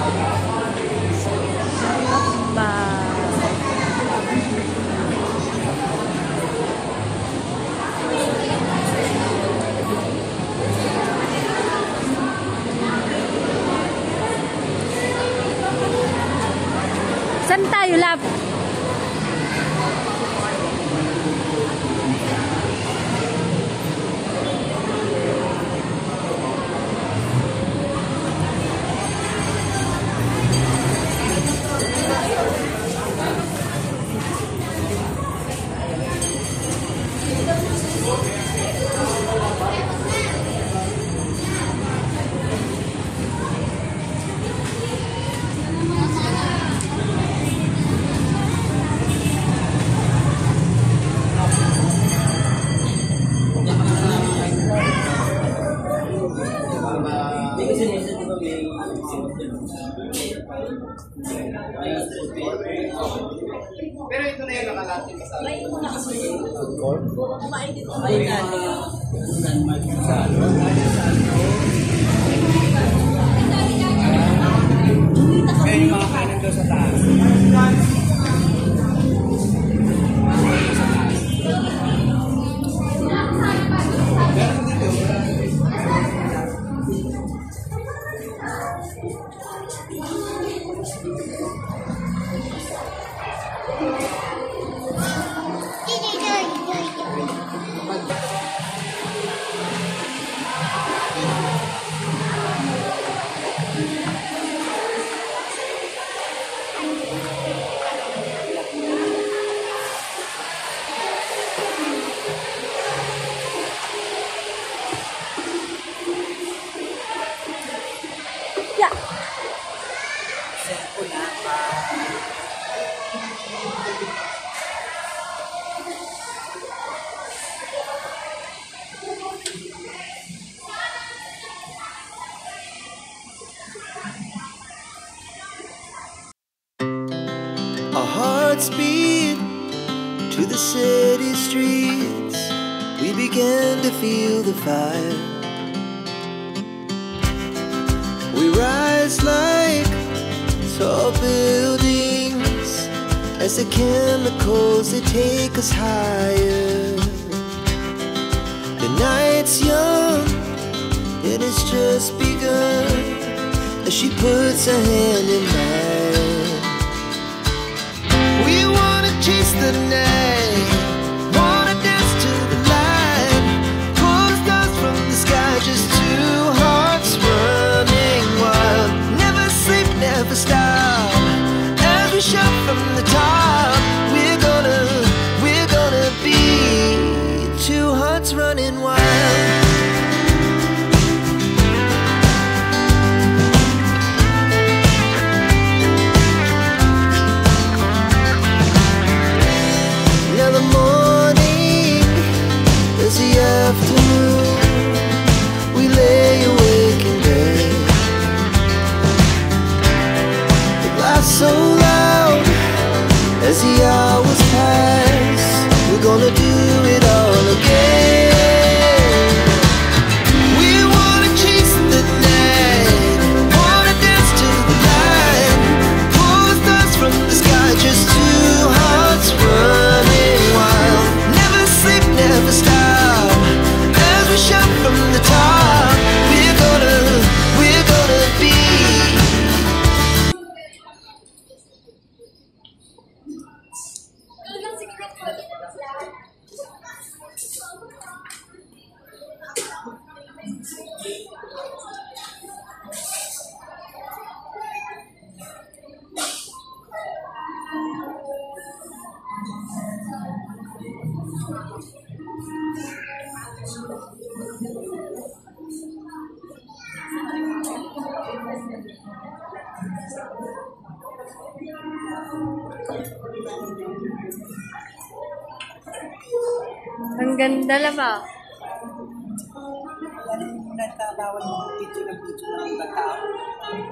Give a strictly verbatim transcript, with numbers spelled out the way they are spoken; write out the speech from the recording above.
Saan tayo, love? Pero ito na yung nakalatin kasama. May ito na kasi. Kumain dito. Ay, natin. Kaya yung mga kanin doon sa taas. Our hearts beat to the city streets. We began to feel the fire. We rise like tall buildings as the chemicals, they take us higher. The night's young, it has just begun as she puts her hand in mine. We wanna chase the night, wanna dance to the light, pull the stars from the sky, just two hearts running wild. Never sleep, never stop, as we shout from the top. We're gonna, we're gonna be two hearts running wild. Afternoon, we lay awake in bed. The laughs so loud as the hours pass. We're gonna do it all again. We wanna chase the night, wanna dance to the light, pull the stars from the sky, just two hearts running wild. Never sleep, never stop, shout from the top. We're gonna, we're gonna be. Ang ganda na ba? Nagkabawal mo video ng video ng tao.